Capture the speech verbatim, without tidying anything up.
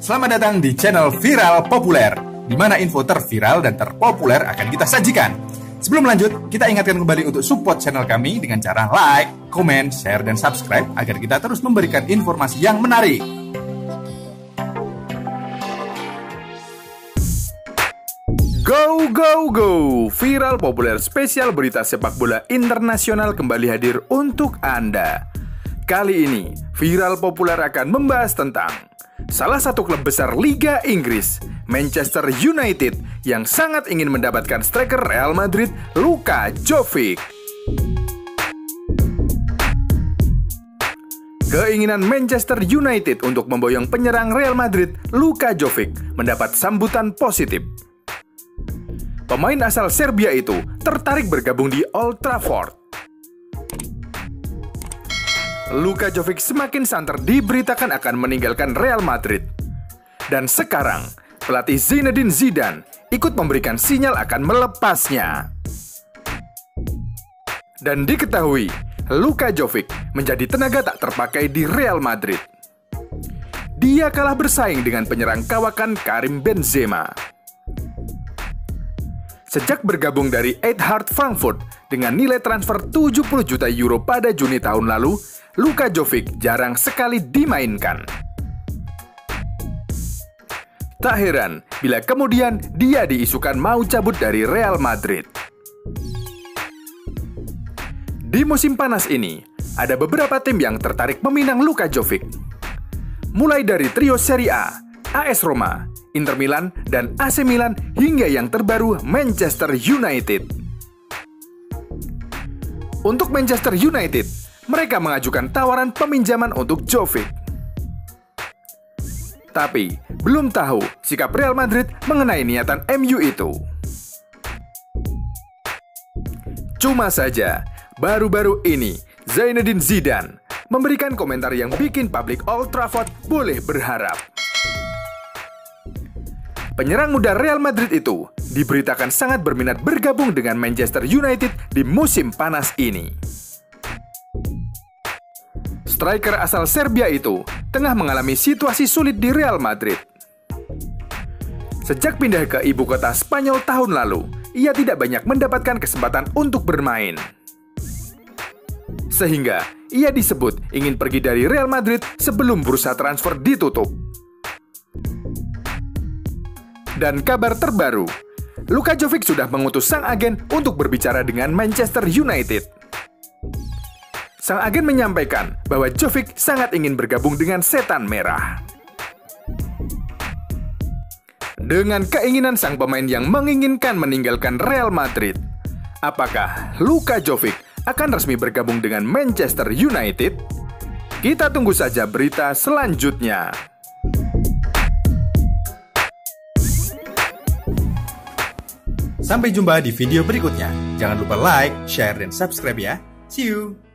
Selamat datang di channel Viral Populer, di mana info terviral dan terpopuler akan kita sajikan. Sebelum lanjut, kita ingatkan kembali untuk support channel kami dengan cara like, komen, share, dan subscribe agar kita terus memberikan informasi yang menarik. Go, go, go! Viral Populer spesial berita sepak bola internasional kembali hadir untuk Anda. Kali ini, Viral Populer akan membahas tentang salah satu klub besar Liga Inggris, Manchester United, yang sangat ingin mendapatkan striker Real Madrid, Luka Jovic. Keinginan Manchester United untuk memboyong penyerang Real Madrid, Luka Jovic, mendapat sambutan positif. Pemain asal Serbia itu tertarik bergabung di Old Trafford. Luka Jovic semakin santer diberitakan akan meninggalkan Real Madrid. Dan sekarang, pelatih Zinedine Zidane ikut memberikan sinyal akan melepasnya. Dan diketahui, Luka Jovic menjadi tenaga tak terpakai di Real Madrid. Dia kalah bersaing dengan penyerang kawakan Karim Benzema. Sejak bergabung dari Eintracht Frankfurt dengan nilai transfer tujuh puluh juta euro pada Juni tahun lalu, Luka Jovic jarang sekali dimainkan. Tak heran bila kemudian dia diisukan mau cabut dari Real Madrid. Di musim panas ini, ada beberapa tim yang tertarik meminang Luka Jovic. Mulai dari trio Serie A, A S Roma, Inter Milan, dan A C Milan hingga yang terbaru Manchester United. Untuk Manchester United, mereka mengajukan tawaran peminjaman untuk Jovic. Tapi, belum tahu sikap Real Madrid mengenai niatan M U itu. Cuma saja, baru-baru ini Zinedine Zidane memberikan komentar yang bikin publik Old Trafford boleh berharap. Penyerang muda Real Madrid itu diberitakan sangat berminat bergabung dengan Manchester United di musim panas ini. Striker asal Serbia itu tengah mengalami situasi sulit di Real Madrid. Sejak pindah ke ibu kota Spanyol tahun lalu, ia tidak banyak mendapatkan kesempatan untuk bermain. Sehingga ia disebut ingin pergi dari Real Madrid sebelum bursa transfer ditutup. Dan kabar terbaru, Luka Jovic sudah mengutus sang agen untuk berbicara dengan Manchester United. Sang agen menyampaikan bahwa Jovic sangat ingin bergabung dengan Setan Merah. Dengan keinginan sang pemain yang menginginkan meninggalkan Real Madrid, apakah Luka Jovic akan resmi bergabung dengan Manchester United? Kita tunggu saja berita selanjutnya. Sampai jumpa di video berikutnya. Jangan lupa like, share, dan subscribe ya. See you!